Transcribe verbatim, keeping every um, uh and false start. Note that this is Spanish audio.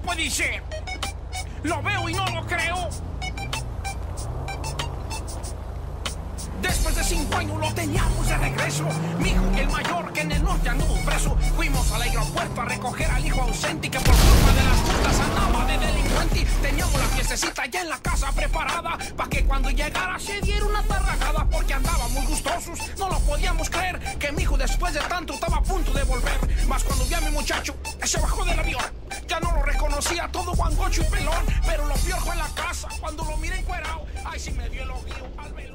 puede ser. Lo veo y no lo creo. Después de cinco años lo teníamos de regreso. Mi hijo, el mayor, que en el norte anduvo preso. Fuimos al aeropuerto a recoger al hijo ausente, que por culpa de las putas andaba de delincuente. Teníamos la fiestecita ya en la casa preparada, pa' que cuando llegara se diera una tarragada, porque andábamos gustosos. No lo podíamos creer, que mi hijo después de tanto estaba a punto de volver. Mas cuando vi a mi muchacho, se bajó del avión. Ya no lo reconocía, todo guangocho y pelón. Pero lo peor fue en la casa, cuando lo miré encuerado. Ay, sí me dio el ojío al verlo.